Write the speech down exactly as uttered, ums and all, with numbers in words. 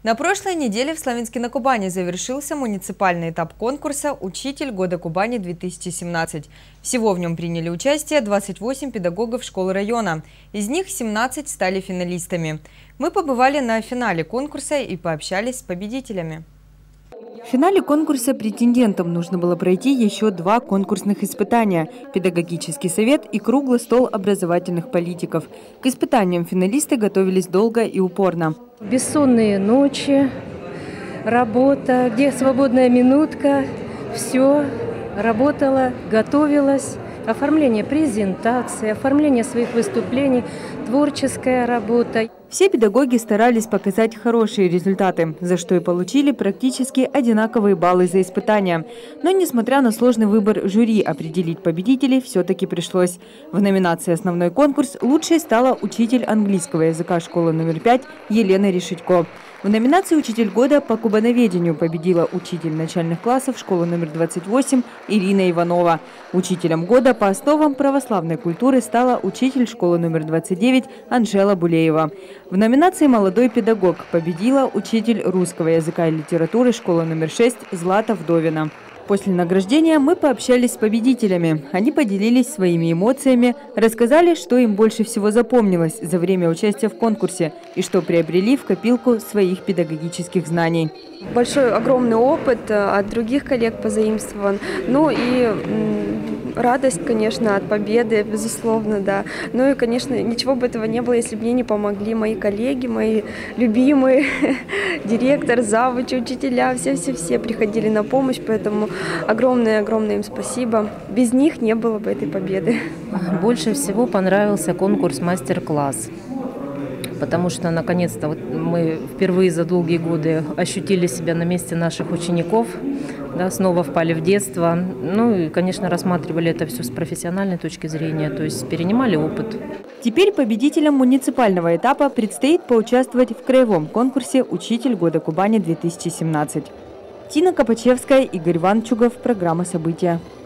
На прошлой неделе в Славянске-на-Кубани завершился муниципальный этап конкурса «Учитель года Кубани-две тысячи семнадцать». Всего в нем приняли участие двадцать восемь педагогов школ района. Из них семнадцать стали финалистами. Мы побывали на финале конкурса и пообщались с победителями. В финале конкурса претендентам нужно было пройти еще два конкурсных испытания – педагогический совет и круглый стол образовательных политиков. К испытаниям финалисты готовились долго и упорно. Бессонные ночи, работа, где свободная минутка, все работала, готовилась. Оформление презентации, оформление своих выступлений, творческая работа. Все педагоги старались показать хорошие результаты, за что и получили практически одинаковые баллы за испытания. Но, несмотря на сложный выбор жюри, определить победителей все-таки пришлось. В номинации «Основной конкурс» лучшей стала учитель английского языка школы номер пять Елена Решетько. В номинации «Учитель года» по кубановедению победила учитель начальных классов школы номер двадцать восемь Ирина Иванова. Учителем года по основам православной культуры стала учитель школы номер двадцать девять Анжела Булеева. В номинации «Молодой педагог» победила учитель русского языка и литературы школы номер шесть Злата Вдовина. После награждения мы пообщались с победителями. Они поделились своими эмоциями, рассказали, что им больше всего запомнилось за время участия в конкурсе и что приобрели в копилку своих педагогических знаний. Большой, огромный опыт от других коллег позаимствован. Ну и радость, конечно, от победы, безусловно, да. Ну и, конечно, ничего бы этого не было, если бы мне не помогли мои коллеги, мои любимые, директор, завуч, учителя, все-все-все приходили на помощь, поэтому огромное-огромное им спасибо. Без них не было бы этой победы. Больше всего понравился конкурс «Мастер-класс», потому что, наконец-то, вот мы впервые за долгие годы ощутили себя на месте наших учеников, да, снова впали в детство. Ну и, конечно, рассматривали это все с профессиональной точки зрения, то есть перенимали опыт. Теперь победителям муниципального этапа предстоит поучаствовать в краевом конкурсе «Учитель года Кубани-две тысячи семнадцать». Тина Копачевская, Игорь Ванчугов. Программа «События».